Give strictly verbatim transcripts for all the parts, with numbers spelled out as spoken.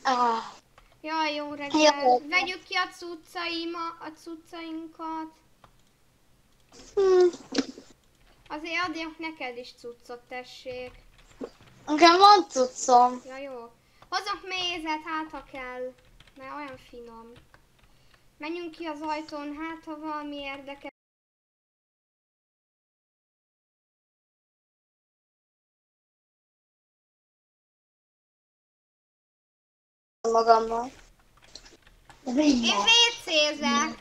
Ah. Jaj, jó reggel. Jó. Vegyük ki a cuccaima, a cuccainkat. Hmm. Azért adjak neked is cuccot, tessék. Nekem van cuccom. Ja, jó. Hozok mézet, hát ha kell. Mert olyan finom. Menjünk ki az ajtón, hát ha valami érdekes. Magammal. Én vécézek.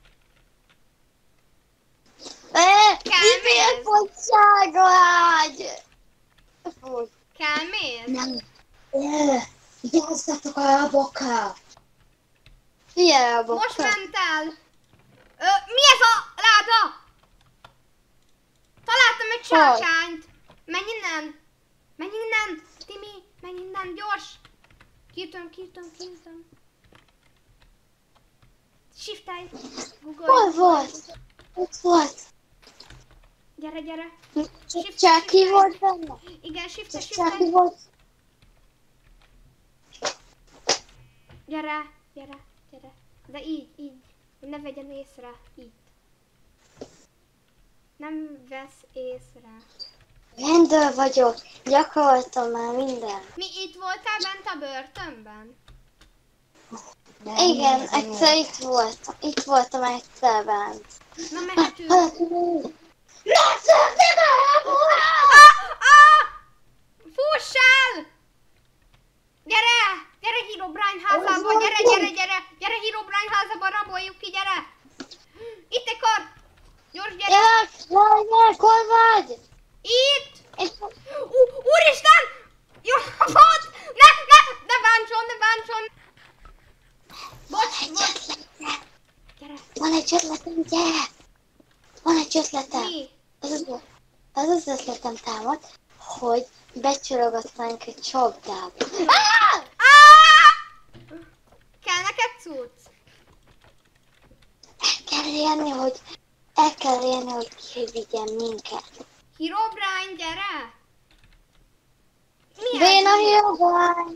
Eh, Kell milyen méz? fogsága ágy! Fúj. Kell méz? Nem. Eh, Gyázzatok a boká! Figyelj a boká! Most ment el. Ö, mi ez a láda? Találtam egy csácsányt. Menj innen. Menj innen. Timi, menj innen, gyors. Kiütöm, kiütöm, kiütöm. Shiftelj. Google. Hol volt? Ott volt. Gyere, gyere. Csáki volt benne? Igen, shifte, Csáki shifte. volt. Gyere, gyere, gyere. De így, így. Ne vegyen észre. Így. Nem vesz észre. Rendőr vagyok. Gyakoroltam már minden. Mi itt voltál bent a börtönben? Igen, egyszer itt voltam. Itt voltam egyszer bent. Na mehetünk. Nem szeretném el! Ah! Ah! Fuss el! Gyere! Gyere Herobrine házába! Gyere, gyere, gyere! Gyere Herobrine házába, raboljuk ki, gyere! Itt egy kar! Gyors, gyere! Gyerek! Jaj, gyerek, hol vagy? Itt! Itt. Ú, úristen! Jó volt! Ne, ne! Ne bántson, ne bántson! Bocs, bocs! Gyere! Van egy ötletem, gyere! Van egy ötletem. Mi? Az az, az az ötletem támad, hogy becsorogatnánk egy csapdába. Ah! Ah! Kell neked cucc? El kell érni, hogy el kell érni, hogy kivigyen minket. Herobrine, gyere! Béna Herobrine!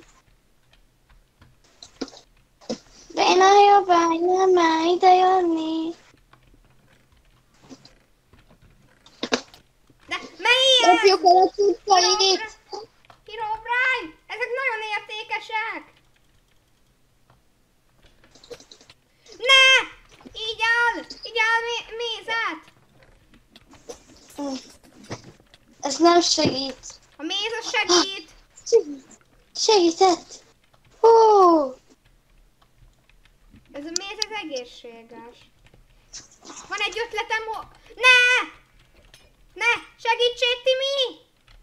Béna Herobrine, nem már ide jönni. De melyik? Dobjuk el a cuccait! Herobrine! Ezek nagyon értékesek! Ne! Így áll! Így áll mé mézet! Ez nem segít. A méz az segít! Segít. Segített. Hú! Ez a méz ez egészséges. Van egy ötletem, ho... Ne! Ne! Segítség, Timi!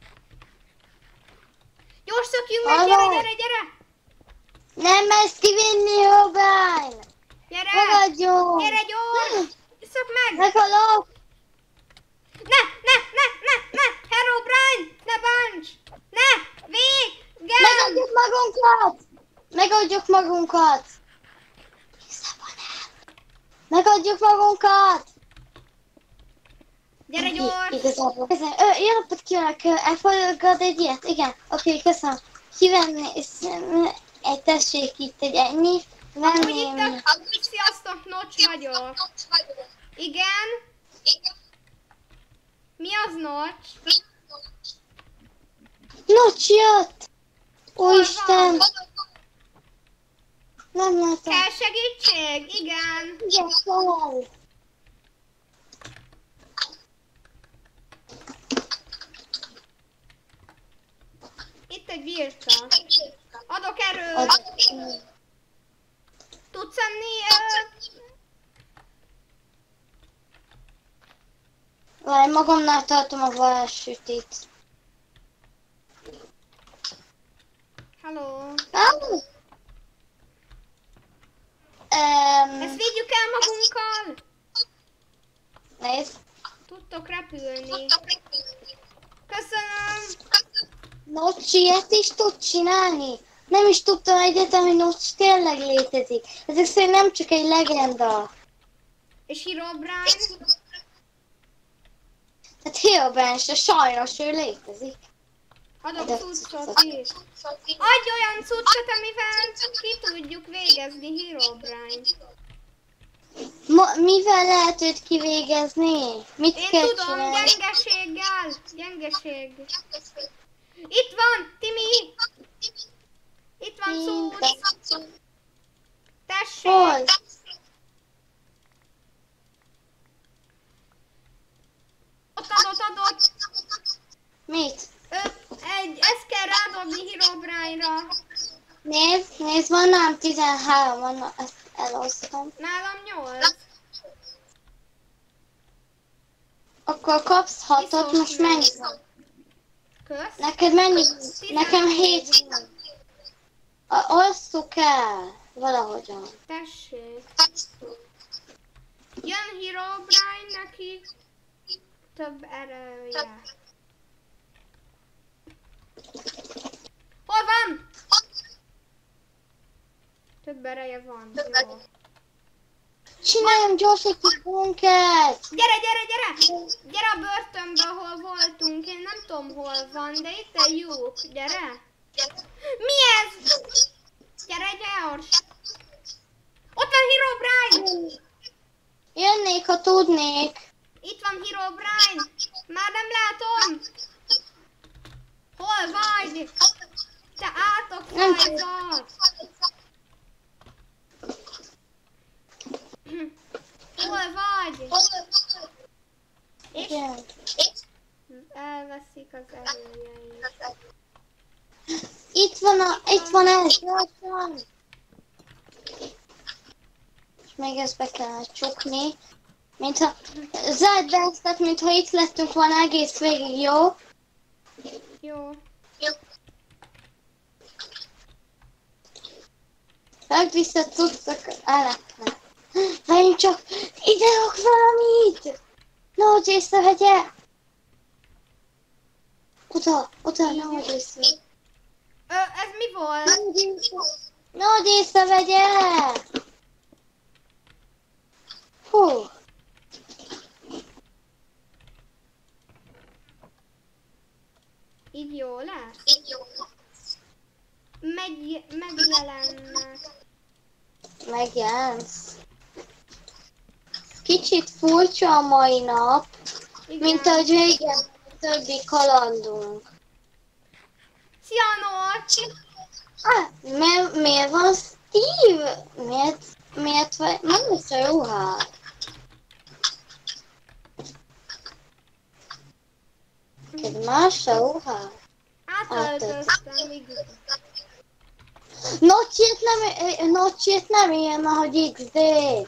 Gyors szökjünk meg, gyere, gyere, gyere! Nem mersz kivinni, Herobrine! Gyere! Magadjon! Gyere, gyors! Szök meg! Meghalok! Ne, ne, ne, ne, ne! Herobrine! Ne bánts! Ne! Vége! Megadjuk magunkat! Megadjuk magunkat! Szabad el! Megadjuk magunkat! Gyere gyors! Igazából. Köszönöm. Ö, jó napot kívánok! Elfogad egy ilyet? Igen. Oké, okay, köszönöm. Kivenni, egy tessék itt egy ennyi. Amúgy itt a... Sziasztok, Nocs vagyok. Igen? Mi az Nocs? Nocs jött! Úristen! van? Nem látom. Kell segítség? Igen. Igen, kell. Itt egy birka. Adok erőt. Ad- Tudsz enni? Ö... Várj, magamnál tartom a varázssütit. Halló. Ah! Um, Ezt vigyük el magunkkal. nézd. Tudtok repülni. Köszönöm. Nocs ilyet is tud csinálni? Nem is tudtam egyetem, hogy Nocs tényleg létezik. Ezek szerint nem csak egy legenda. És Herobrine? Hát Herobrine se, sajnos ő létezik. Adok cuccot is. Adj olyan cuccot, amivel ki tudjuk végezni Herobrine. Mo- mivel lehet őt kivégezni? Mit Én kell tudom, csinálni? gyengeséggel. Gyengeség. Itt van, Timi! Itt van cucc. Tessék! Hol? Ott adott, adott. Mit? Ö, egy, ezt kell rádobni Herobrine-ra. Nézd, nézd, van nálam tizenhárom, van, ezt elosztom. Nálam nyolc. Akkor kapsz hatot, Viszont most nem. mennyi van? Kösz. Neked mennyi? Tizennégy. Nekem hét van. A- Osszuk el valahogyan. Tessék. Jön Herobrine, neki több erője. Hol van? Több ereje van. Jó. Csináljam gyors egy kis bunkert! Gyere, gyere, gyere! Gyere a börtönbe, ahol voltunk. Én nem tudom, hol van, de itt a lyuk. Gyere! Mi ez? Gyere, gyors! Ott van Herobrine! Jönnék, ha tudnék. Itt van Herobrine! Már nem látom! Hol vagy? Te Nem átokfajzat! Hol vagy? És Igen. elveszik az erőjeit. Itt van a, itt van ez, gyorsan. És még ezt be kell csukni. Mintha, zárd be ezt, tehát mintha itt lettünk volna egész végig, jó? Jó. Rakd vissza cuccokat, állapra. Várjunk csak, ide rak valamit! Nehogy észrevegye! Oda, oda, nehogy észrevegye. Ö, ez mi volt? Nehogy észrevegye! Hú. Így jó lesz? Megy, megjelennek. Megjelensz. Kicsit furcsa a mai nap, Igen. mint ahogy régen a többi kalandunk. Szia, Nocs! Ah, miért, miért van Steve? Miért, miért vagy? Nem lesz a ruhád. Neked más a ruhád? Átöltöztem, igen. Nocsit nem, Nocsit nem ilyen, ahogy iksz dé.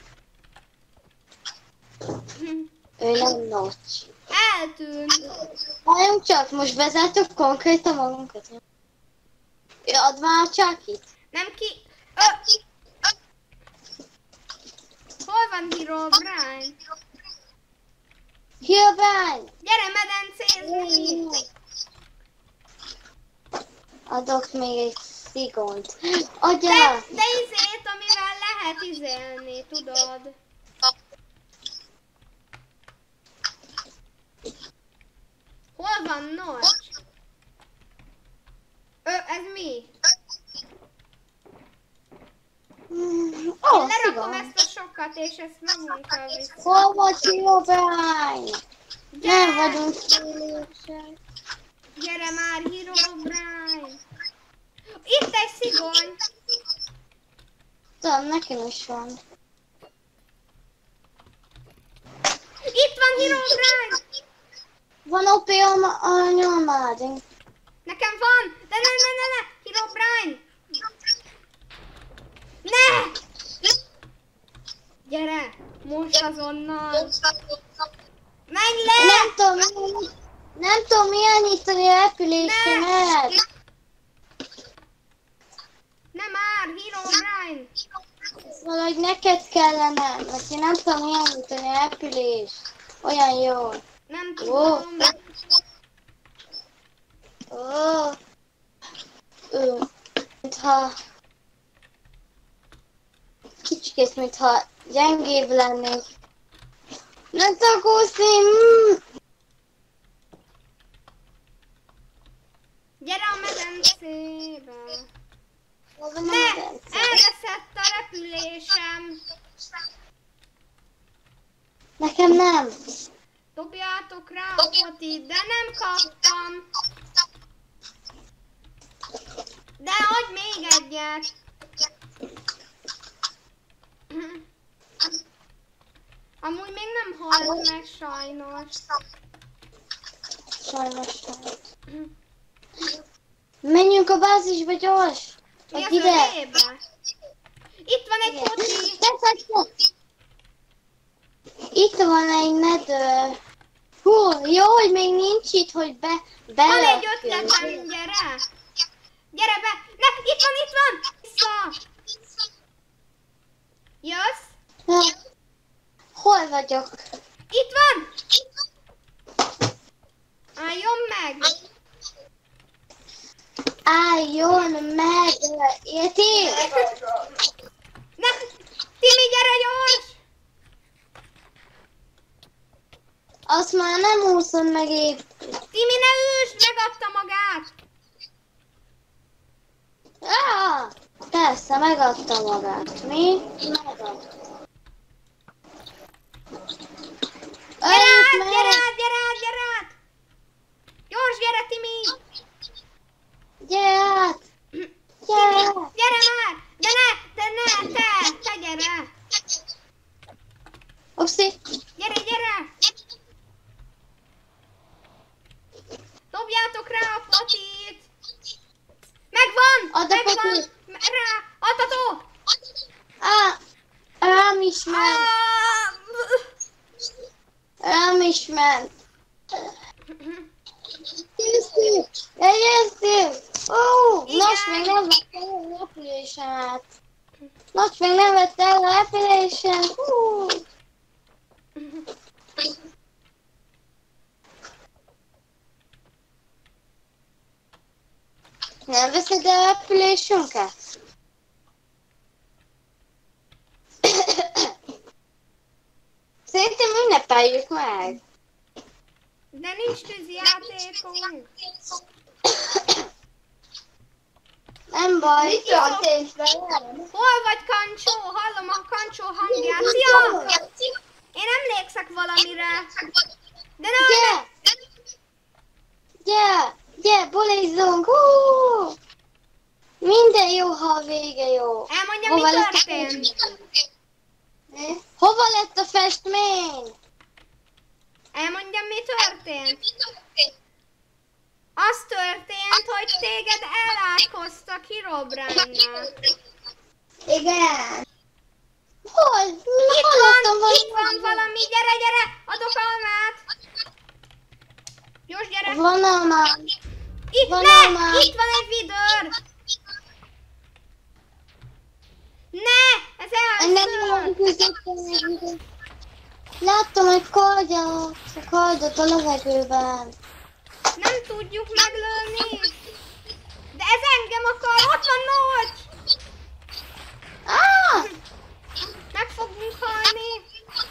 Ő nem Nocsi. Eltűnt. Várjunk csak, most vezetünk konkrétan magunkat. Ő ad már csak itt. Nem ki... Ö! Hol van Herobrine? Hilbány! Gyere medencézni! Adok még egy szigont. De, Adjál! de izét, amivel lehet izélni, tudod. Hol van Nocs? Ö, ez mi? Mm, Én Ó, lerakom szigon. ezt a sokat, és ezt magunkkal viszem. Hol vagy Hilbány? Nem Gyere! vagyunk szélesek. Gyere már, Herobrine! Itt egy szigony! Tudom, nekem is van. Itt van Herobrine! Van opium a nyomád. Nekem van! De ne, ne, ne, ne! Herobrine! Ne! Gyere! Most azonnal! Menj le! Nem tudom, nem tudom irányítani a repülésemet. Nem már! Herobrine! Valahogy neked kellene, mert én nem tudom irányítani a repülést. Olyan jó. Nem Ó. tudom. Ó. Ö. Mintha... Kicsikét, mintha gyengébb lennék. Ne takózni! Mm. Gyere a medencébe. Hol van a Ne! medence? Elveszett a repülésem. Nekem nem. Dobjátok rá a potit, de nem kaptam. De adj még egyet. Amúgy még nem halt meg sajnos. Sajnos nem. Menjünk a bázisba gyors. Mi az Vagy ide. övébe? Itt van egy poti. Itt van egy nedő. Hú, jó, hogy még nincs itt, hogy be, be. Van egy ötletem, gyere. Gyere be. Ne, itt van, itt van. Vissza. Jössz? Hol vagyok? Itt van. Álljon meg. Álljon meg, érti? Ne, Timi, gyere gyors. Azt már nem úszom meg épp. Timi, ne üsd, megadta magát. Ah, persze, megadta magát. Mi? Megadta. Gyere Öljük át, meg! gyere át, gyere át, gyere át. Gyors, gyere, Timi. Gyere át! Gyere át! Gyere már. De ne, de ne, te, te gyere. Upsi! Gyere, gyere. Dobjátok rá a potit. Megvan, Add a megvan. potit. Rá, adható. Á! Rám is ment! Ah, Rám is ment! Győztük! Elgyőztük! Ó! Igen. Nos, még nem vett el a repülésemet! Nos, még nem vett el a repülésem! Hú! Nem veszed el a repülésünket? Szerintem ünnepeljük meg! De nincs tűzjátékunk. Nem baj! Mi történt velem? Hol vagy, Kancsó? Hallom a Kancsó hangját. Szia! Én emlékszek valamire. De nem, Gyere! Gyere! Gyere, bulizzunk! Hú! Minden jó, ha a vége jó. elmondja, mi Hova lett a történt. festmény? Hova lett a festmény? Elmondja, mi történt. Az történt, hogy téged elátkoztak Herobrine-nál. Igen. Hol? Itt Hallottam van, itt van valami. Gyere, gyere, adok almát. Gyors, gyere. Van alma. Itt, van ne, alma. itt van egy vidőr. Ne, ez Ennek elszölt. van Láttam egy kardot, a kardot a levegőben. Nem tudjuk meglőni. De ez engem akar. Ott van Nocs. Ah! Meg fogunk halni.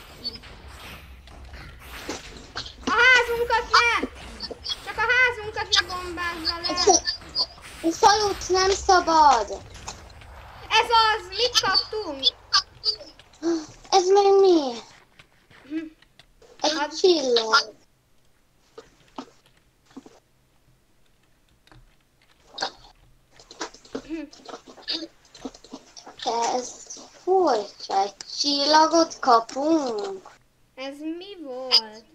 A házunkat ne. Csak a házunkat ne bombázza le. A falut nem szabad. Ez az. Mit kaptunk? Ez meg mi? Hm. Egy Az- csillag. Ez furcsa, egy csillagot kapunk. Ez mi volt?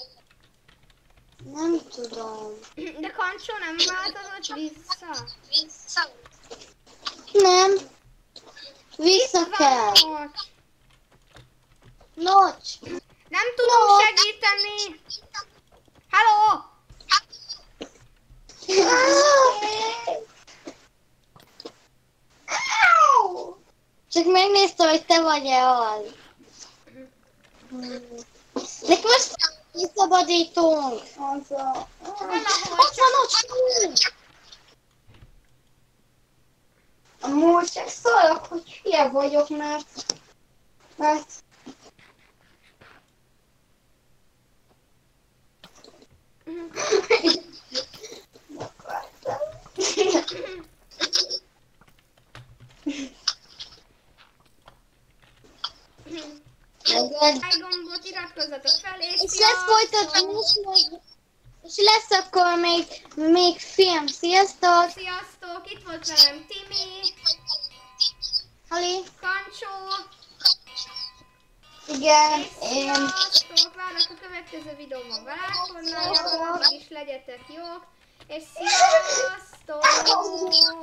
Nem tudom. De Kancsó nem változott vissza? Nem. Vissza Itt kell. van Nocs. Nocs. Nem tudunk Nocs. segíteni. Hello! Csak megnéztem, hogy te vagy-e az. Nekem most kiszabadítunk. Hansa. Valahol Ott van, ott van. Amúgy csak szólok, hogy hülye vagyok, mert... Mert... Iratkozzatok fel, és, És lesz folytatás, meg- és lesz akkor még, még film. Sziasztok! Sziasztok, itt volt velem Timi, Hali! Kancsó, Igen, és én... sziasztok, várlak a következő videóban Vákonnal, addig is legyetek jók, és sziasztok!